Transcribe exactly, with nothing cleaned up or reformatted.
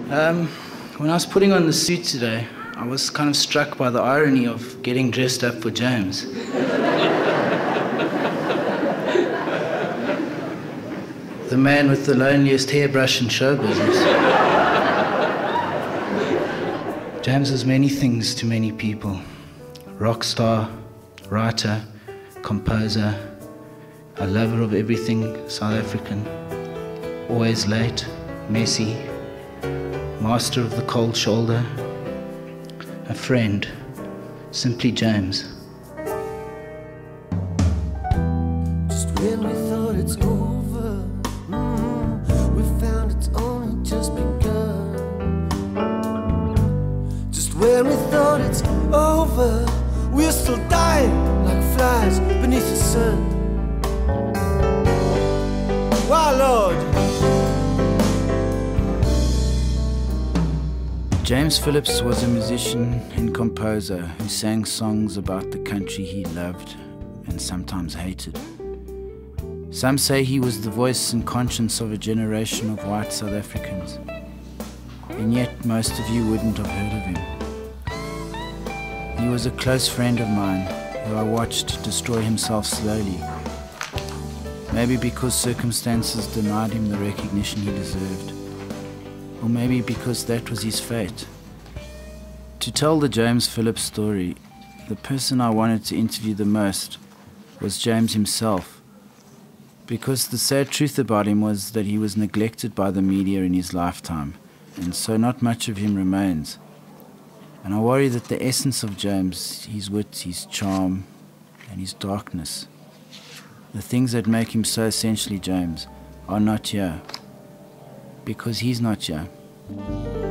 Um, when I was putting on the suit today, I was kind of struck by the irony of getting dressed up for James. The man with the loneliest hairbrush in show business. James is many things to many people. Rock star, writer, composer, a lover of everything South African, always late, messy, master of the cold shoulder, a friend, simply James. Just when we thought it's over, mm, we found it's only just begun. Just when we thought it's over, we're still dying like flies beneath the sun. Why, Lord? James Phillips was a musician and composer who sang songs about the country he loved and sometimes hated. Some say he was the voice and conscience of a generation of white South Africans, and yet most of you wouldn't have heard of him. He was a close friend of mine who I watched destroy himself slowly, maybe because circumstances denied him the recognition he deserved. Or maybe because that was his fate. To tell the James Phillips story, the person I wanted to interview the most was James himself, because the sad truth about him was that he was neglected by the media in his lifetime, and so not much of him remains. And I worry that the essence of James, his wit, his charm, and his darkness, the things that make him so essentially James, are not here. Because he's not here.